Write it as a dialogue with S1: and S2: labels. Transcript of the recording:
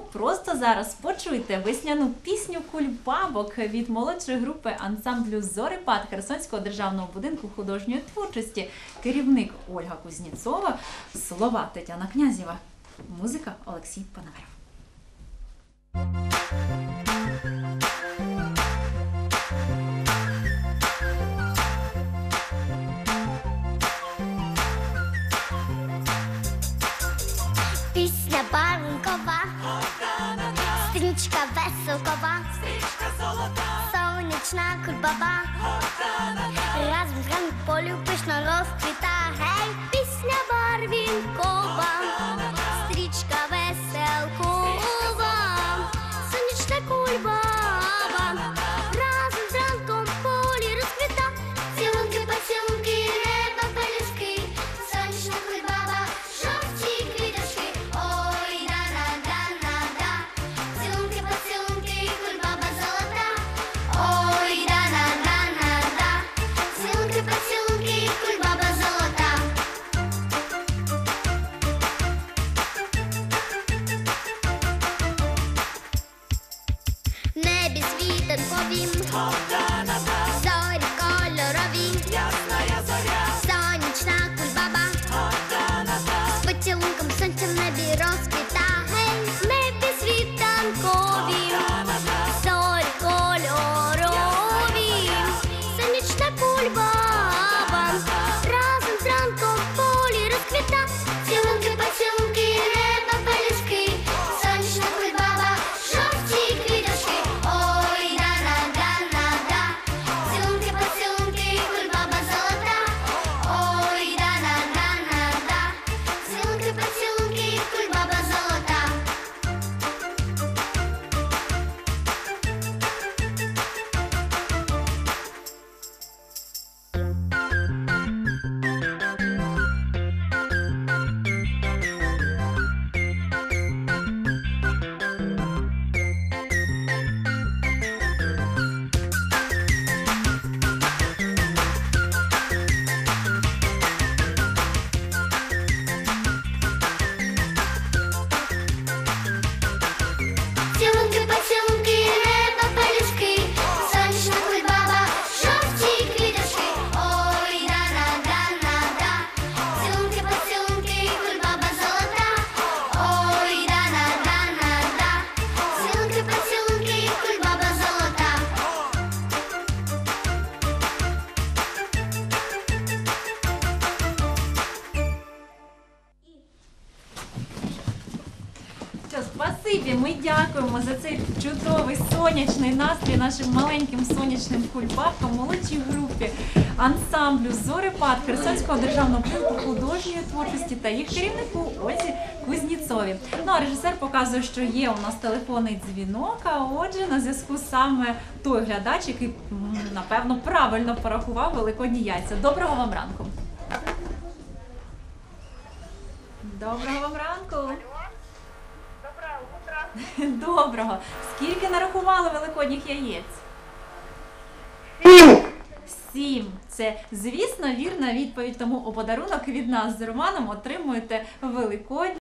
S1: просто зараз почуйте весняну пісню «Кульбабок» від молодшої групи ансамблю «Зорепад» Херсонського державного будинку художньої творчості. Керівник Ольга Кузнєцова, слова Тетяна Князєва, музика Олексій Пономарьов.
S2: Пісня барвінкова, стрічка веселкова, сонячна кульбаба, разом з грами полю пишно розквіта. Гей, пісня барвінкова, стрічка веселкова, сонячна кульбаба, разом з ранком полі розквіта. Цілунки, поцілунки, неба, пелюстки, сонячна кульбаба, жовті квіточки. Ой, да-на-да-на-да, цілунки, поцілунки, кульбаба золота. Ой, да-на-да-на-да, цілунки, поцілунки, кульбаба золота. В небі світанковім, зорі кольорові, сонячна кульбаба, з поцілунком сонця в небі розквіта. Гей, в небі світанкові, зорі кольорові, сонячна кульбаба, разом з ранком в полі розквіта. Цілунки, поцілунки, неба, пелюстки, сонячна кульбаба, жовті квіточки. Ой, да-на-да-на-да, цілунки, поцілунки, кульбаба золота. Ой, да-на-да-на-да, цілунки, поцілунки, кульбаба золота. Цілунки, поцілунки, неба, пелюстки, сонячна кульбаба, жовті квіточки. Ой, да-на-да-на-да, цілунки, поцілунки, кульбаба золота. Ой, да-на-да-на-да, цілунки, поцілунки, кульбаба золота.
S1: Що, спасибі, ми дякуємо за цей чудовий сонячний настрій нашим маленьким сонячним кульбабкам, молодшій групі ансамблю «Зорепад» Херсонського державного будинку художньої творчості та їх керівнику Ользі Кузнєцові. Ну а режисер показує, що є у нас телефонний дзвінок, а отже на зв'язку саме той глядач, який, напевно, правильно порахував великодні яйця. Доброго вам ранку! Доброго вам ранку! Доброго. Скільки нарахували великодніх яєць? 7. Це, звісно, вірна відповідь. Тому у подарунок від нас з Романом отримуєте великодні